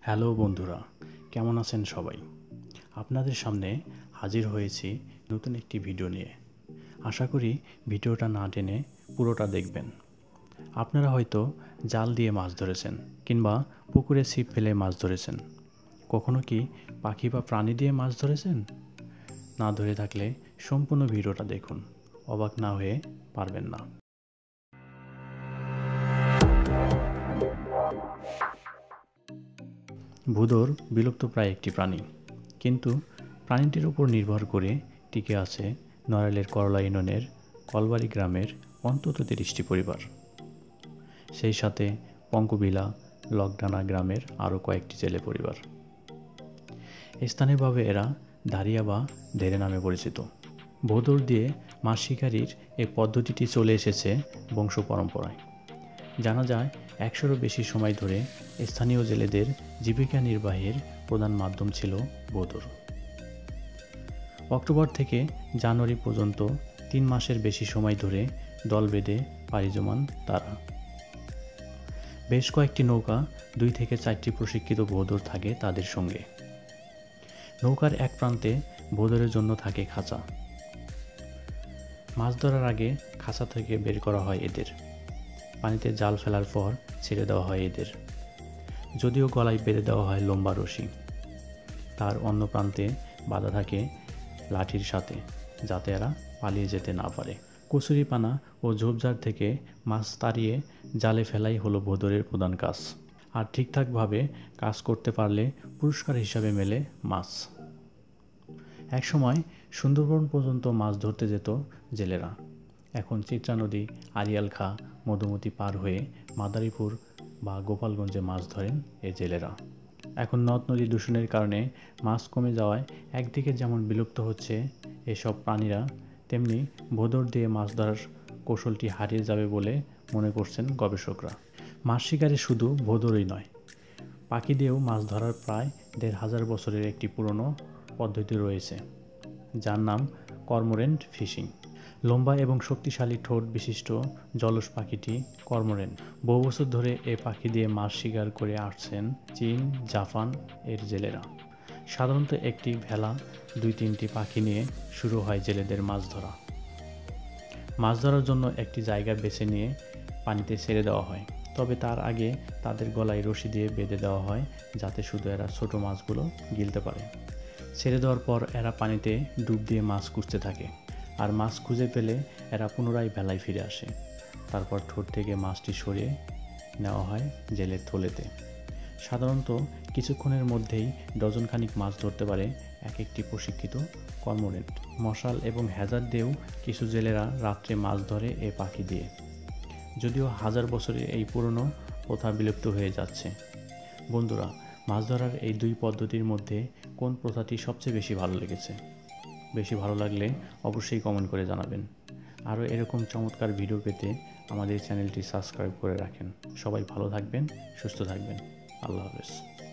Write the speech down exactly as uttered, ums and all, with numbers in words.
Hello বন্ধুরা, কেমন আছেন সবাই? আপনাদের সামনে হাজির হয়েছি নতুন একটি ভিডিও নিয়ে। আশা করি ভিডিওটা না টেনে পুরোটা দেখবেন। আপনারা হয়তো জাল দিয়ে মাছ ধরেছেন কিংবা পুকুরে ছিপ ফেলে মাছ ধরেছেন। কখনো কি পাখি বা প্রাণী দিয়ে মাছ ধরেছেন? না ধরে থাকলে সম্পূর্ণ ভিডিওটা দেখুন, অবাক না হয়ে পারবেন না। ভোঁদর বিলুপ্তপ্রায় একটি প্রাণী, কিন্তু প্রাণীটির উপর নির্ভর করে টিকে আছে নড়াইলের করলা ইউনিয়নের কলবাড়ি গ্রামের অন্তত তিরিশটি পরিবার। সেই সাথে পঙ্কবিলা লকডানা গ্রামের আরও কয়েকটি জেলে পরিবার। স্থানীয়ভাবে এরা দাঁড়িয়া বা ধেরে নামে পরিচিত। ভোঁদর দিয়ে মাছ শিকারির এই পদ্ধতিটি চলে এসেছে বংশ পরম্পরায়। জানা যায় একশোরও বেশি সময় ধরে স্থানীয় জেলেদের জীবিকা নির্বাহের প্রধান মাধ্যম ছিল ভোঁদর। অক্টোবর থেকে জানুয়ারি পর্যন্ত তিন মাসের বেশি সময় ধরে দল বেঁধে পাড়ি জমান তারা। বেশ কয়েকটি নৌকা, দুই থেকে চারটি প্রশিক্ষিত ভোঁদর থাকে তাদের সঙ্গে। নৌকার এক প্রান্তে ভোঁদরের জন্য থাকে খাঁচা। মাছ ধরার আগে খাঁচা থেকে বের করা হয় এদের। পানিতে জাল ফেলার পর ছেড়ে দেওয়া হয় এদের। যদিও গলায় বেঁধে দেওয়া হয় লম্বা রশি, তার অন্য প্রান্তে বাঁধা থাকে লাঠির সাথে, যাতে এরা পালিয়ে যেতে না পারে। কচুরিপানা ও ঝোপঝাড় থেকে মাছ তাড়িয়ে জালে ফেলাই হলো ভোঁদরের প্রধান কাজ। আর ঠিকঠাকভাবে কাজ করতে পারলে পুরস্কার হিসাবে মেলে মাছ। একসময় সুন্দরবন পর্যন্ত মাছ ধরতে যেত জেলেরা। এখন চিত্রা নদী, আড়িয়াল খাঁ, মধুমতি পার হয়ে মাদারীপুর বা গোপালগঞ্জে মাছ ধরেন এই জেলেরা। এখন নদ নদী দূষণের কারণে মাছ কমে যাওয়ায় একদিকে যেমন বিলুপ্ত হচ্ছে এসব প্রাণীরা, তেমনি ভোঁদর দিয়ে মাছ ধরার কৌশলটি হারিয়ে যাবে বলে মনে করছেন গবেষকরা। মাছ শিকারে শুধু ভোঁদরই নয়, পাখি দিয়েও মাছ ধরার প্রায় দেড় হাজার বছরের একটি পুরনো পদ্ধতি রয়েছে, যার নাম কর্মোরেন্ট ফিশিং। লম্বা এবং শক্তিশালী ঠোঁট বিশিষ্ট জলজ পাখিটি কর্মোরেন্ট। বহু বছর ধরে এ পাখি দিয়ে মাছ শিকার করে আসছেন চীন, জাপান এর জেলেরা। সাধারণত একটি ভেলা দুই তিনটি পাখি নিয়ে শুরু হয় জেলেদের মাছ ধরা। মাছ ধরার জন্য একটি জায়গা বেছে নিয়ে পানিতে ছেড়ে দেওয়া হয়, তবে তার আগে তাদের গলায় রশি দিয়ে বেঁধে দেওয়া হয়, যাতে শুধু এরা ছোট মাছগুলো গিলতে পারে। ছেড়ে দেওয়ার পর এরা পানিতে ডুব দিয়ে মাছ খুঁজতে থাকে, আর মাছ খুঁজে পেলে এরা পুনরায় ভেলায় ফিরে আসে। তারপর ঠোঁট থেকে মাছটি সরিয়ে নেওয়া হয় জেলের থলেতে। সাধারণত কিছুক্ষণের মধ্যেই ডজনখানিক মাছ ধরতে পারে এক একটি প্রশিক্ষিত কর্মোরেন্ট। মশাল এবং হ্যাজার দিয়েও কিছু জেলেরা রাত্রে মাছ ধরে এ পাখি দিয়ে। যদিও হাজার বছরের এই পুরনো প্রথা বিলুপ্ত হয়ে যাচ্ছে। বন্ধুরা, মাছ ধরার এই দুই পদ্ধতির মধ্যে কোন প্রথাটি সবচেয়ে বেশি ভালো লেগেছে? বেশি ভালো লাগলে অবশ্যই কমেন্ট করে জানাবেন। আরও এরকম চমৎকার ভিডিও পেতে আমাদের চ্যানেলটি সাবস্ক্রাইব করে রাখেন। সবাই ভালো থাকবেন, সুস্থ থাকবেন। আল্লাহ হাফেজ।